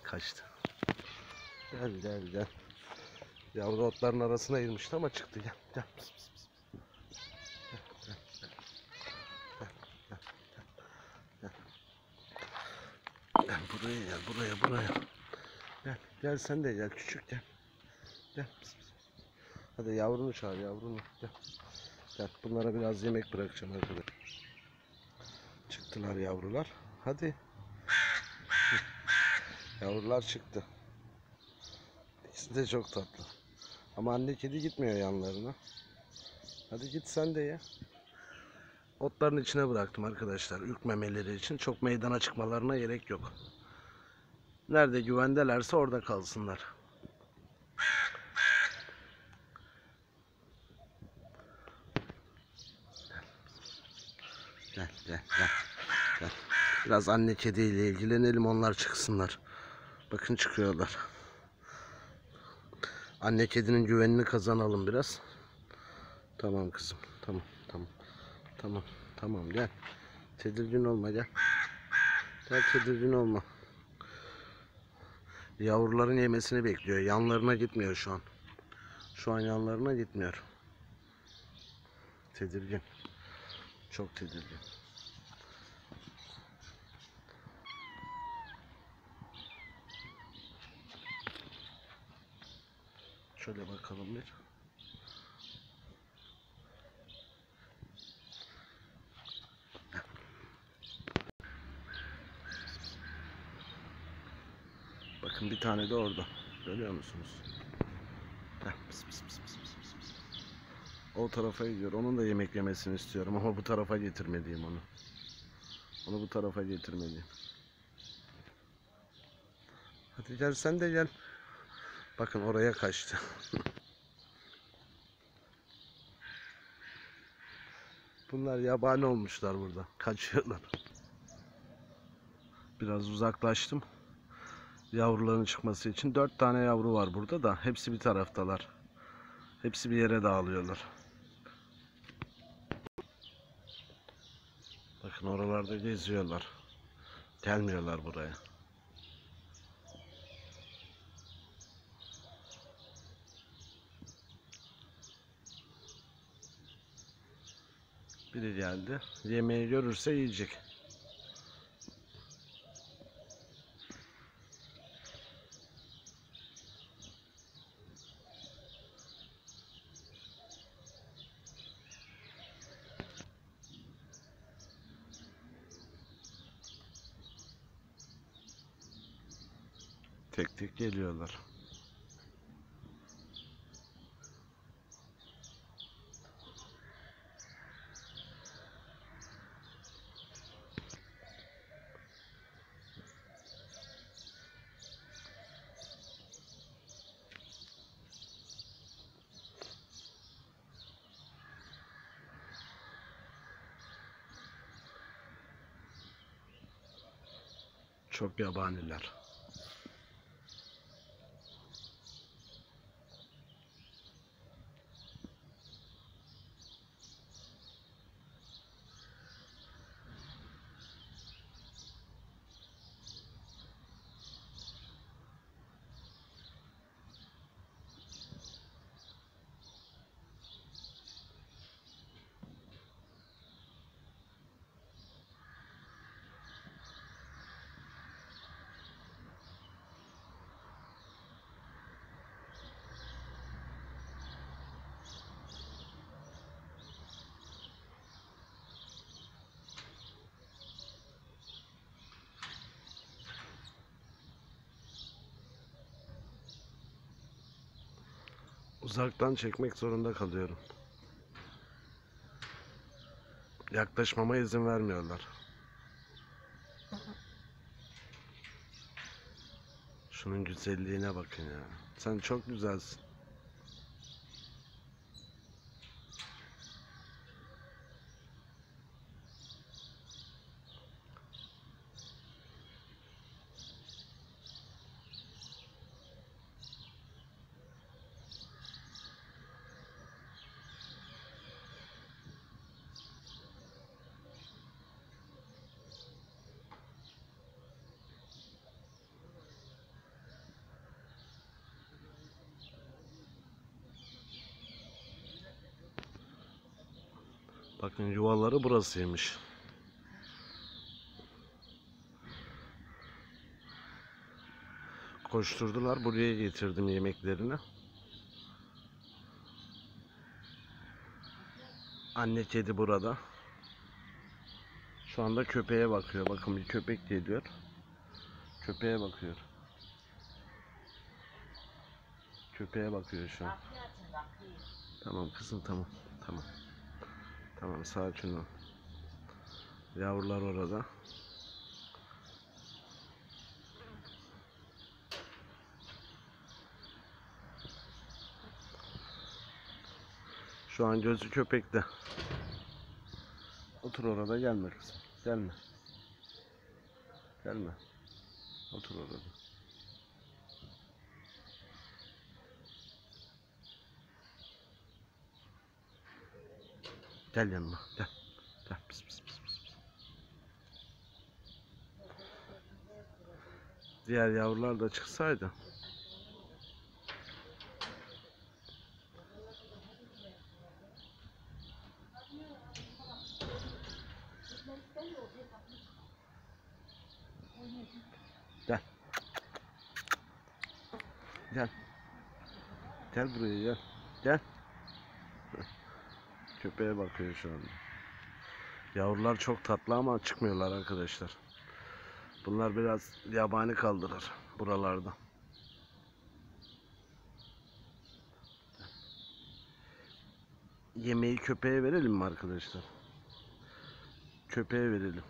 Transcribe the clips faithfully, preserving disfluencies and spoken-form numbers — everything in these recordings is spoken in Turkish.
kaçtı. Gel gel gel. Yavru otların arasına girmişti ama çıktı. Gel gel. Pıs, pıs, pıs. Gel, gel, gel, gel, gel, gel. Gel buraya gel, buraya buraya. Gel gel, sen de gel küçük, gel. Gel. Pıs, pıs. Hadi yavrunu çağır, yavrunu. Gel. Gel, bunlara biraz yemek bırakacağım arkadaşlar. Çıktılar yavrular. Hadi. Yavrular çıktı. İkisi de çok tatlı. Ama anne kedi gitmiyor yanlarına. Hadi git sen de ye. Otların içine bıraktım arkadaşlar. Ürkmemeleri için. Çok meydana çıkmalarına gerek yok. Nerede güvendelerse orada kalsınlar. Gel gel gel. Gel. Biraz anne kediyle ilgilenelim, onlar çıksınlar. Bakın çıkıyorlar. Anne kedinin güvenini kazanalım biraz. Tamam kızım. Tamam tamam. Tamam tamam gel. Tedirgin olma, gel. Gel, tedirgin olma. Yavruların yemesini bekliyor. Yanlarına gitmiyor şu an. Şu an yanlarına gitmiyor. Tedirgin. Çok tedirgin. Şöyle bakalım bir. Bakın bir tane de orada. Görüyor musunuz? Heh, pıs pıs pıs pıs pıs pıs. O tarafa gidiyor. Onun da yemek yemesini istiyorum ama bu tarafa getirmeliyim onu. Onu bu tarafa getirmeliyim. Hadi gel, sen de gel. Bakın oraya kaçtı. Bunlar yabani olmuşlar burada. Kaçıyorlar. Biraz uzaklaştım. Yavruların çıkması için. Dört tane yavru var burada da. Hepsi bir taraftalar. Hepsi bir yere dağılıyorlar. Bakın oralarda geziyorlar. Gelmiyorlar buraya. Biri geldi. Yemeği görürse yiyecek. Tek tek geliyorlar. Çok yabaniler. Uzaktan çekmek zorunda kalıyorum. Yaklaşmama izin vermiyorlar. Şunun güzelliğine bakın ya. Sen çok güzelsin. Bakın yuvaları burasıymış. Koşturdular, buraya getirdim yemeklerini. Anne kedi burada. Şu anda köpeğe bakıyor. Bakın bir köpek geliyor. Köpeğe bakıyor. Köpeğe bakıyor şu an. Tamam kızım, tamam. Tamam. Tamam, sakin ol. Yavrular orada. Şu an gözü köpekte. Otur orada, gelme kızım. Gelme. Gelme. Otur orada. Gel yanıma. Gel. Gel. Pis, pis, pis, pis. Diğer yavrular da çıksaydı. Gel. Gel. Gel buraya gel. Gel. Köpeğe bakıyor şu anda. Yavrular çok tatlı ama çıkmıyorlar arkadaşlar. Bunlar biraz yabani kaldırır buralarda. Yemeği köpeğe verelim mi arkadaşlar? Köpeğe verelim.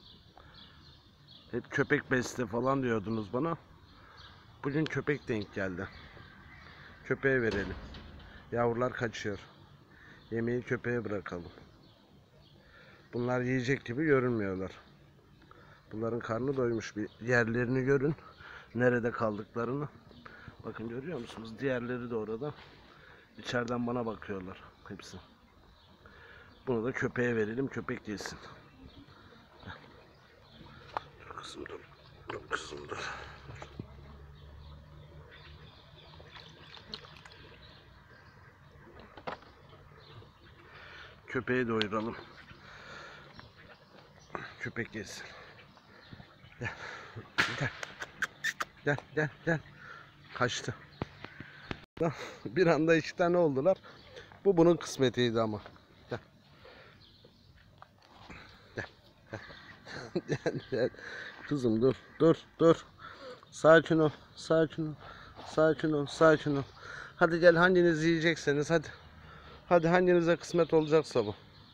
Hep köpek besle falan diyordunuz bana. Bugün köpek denk geldi. Köpeğe verelim. Yavrular kaçıyor. Yemeği köpeğe bırakalım. Bunlar yiyecek gibi görünmüyorlar. Bunların karnı doymuş, bir yerlerini görün. Nerede kaldıklarını. Bakın, görüyor musunuz? Diğerleri de orada. İçeriden bana bakıyorlar hepsi. Bunu da köpeğe verelim, köpek yesin. Dur kızım, dur. Dur kızım, dur. Köpeği doyuralım. Köpek yesin. Gel. Gel. Gel, gel, gel. Kaçtı. Bir anda iki tane oldular. Bu bunun kısmetiydi ama. Gel. Gel. Gel. Gel, gel. Kızım dur, dur, dur. Sakin ol, sakin ol. Sakin ol, sakin ol. Hadi gel, hanginiz yiyecekseniz hadi. Hadi hanginize kısmet olacaksa bu.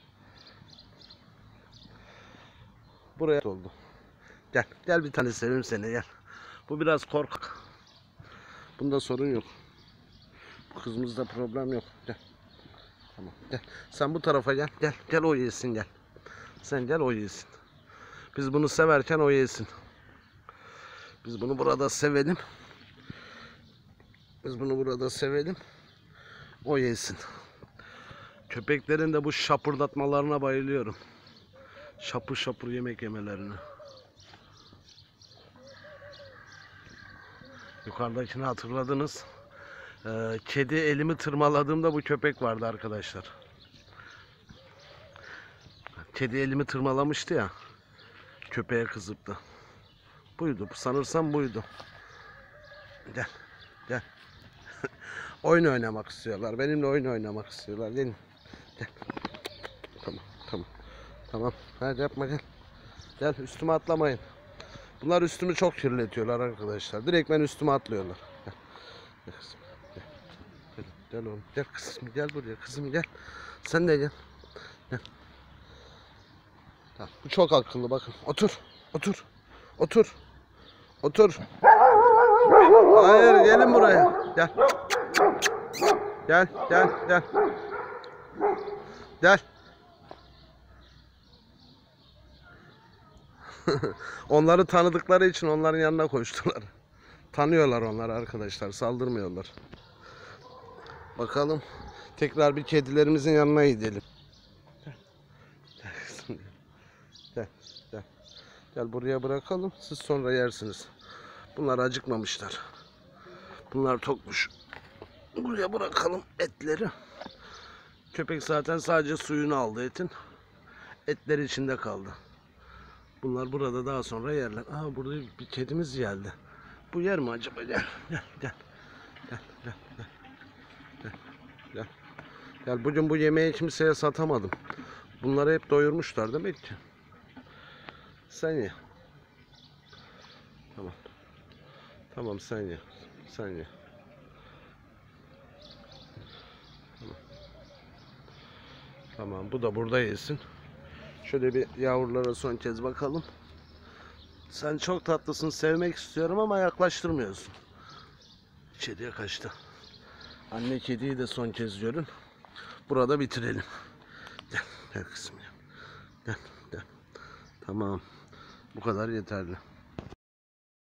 Buraya oldu. Gel, gel bir tane seveyim seni, gel. Bu biraz korkak. Bunda sorun yok. Bu kızımızda problem yok. Gel. Tamam, gel. Sen bu tarafa gel. Gel, gel o yesin gel. Sen gel, o yesin. Biz bunu severken o yesin. Biz bunu burada sevelim. Biz bunu burada sevelim. O yesin. Köpeklerin de bu şapırdatmalarına bayılıyorum. Şapır şapır yemek yemelerine. Yukarıdakini hatırladınız. Ee, kedi elimi tırmaladığımda bu köpek vardı arkadaşlar. Kedi elimi tırmalamıştı ya. Köpeğe kızıp da. Buydu. Sanırsam buydu. Gel. Gel. Oyun oynamak istiyorlar. Benimle oyun oynamak istiyorlar. Gelin. Gel. Tamam. Tamam. Tamam. Hadi yapma, gel. Gel, üstüme atlamayın. Bunlar üstümü çok kirletiyorlar arkadaşlar. Direkt ben üstüme atlıyorlar. Gel. Gel kızım. Gel. Gel, gel oğlum. Gel kızım. Gel buraya. Kızım gel. Sen de gel. Gel. Tamam. Bu çok akıllı, bakın. Otur. Otur. Otur. Otur. Hayır, gelin buraya. Gel. Gel, gel, gel. Gel. Onları tanıdıkları için onların yanına koştular. Tanıyorlar onları arkadaşlar, saldırmıyorlar. Bakalım, tekrar bir kedilerimizin yanına gidelim. Gel. Gel kızım, gel. Gel, gel. Gel buraya bırakalım, siz sonra yersiniz. Bunlar acıkmamışlar. Bunlar tokmuş. Buraya bırakalım etleri. Köpek zaten sadece suyunu aldı etin. etleri içinde kaldı. Bunlar burada daha sonra yerler. Aa, burada bir kedimiz geldi. Bu yer mi acaba? Gel gel gel. Gel gel gel. Gel. Gel. Gel. Bugün bu yemeği kimseye satamadım. Bunları hep doyurmuşlar demek ki. Sen ye. Tamam. Tamam, sen ye. Sen ye. Tamam. Tamam, bu da burada yesin. Şöyle bir yavrulara son kez bakalım. Sen çok tatlısın, sevmek istiyorum ama yaklaştırmıyorsun. Kediye kaçtı. Anne kediyi de son kez görün. Burada bitirelim. Gel, gel kızım ya. Gel, gel. Tamam. Bu kadar yeterli.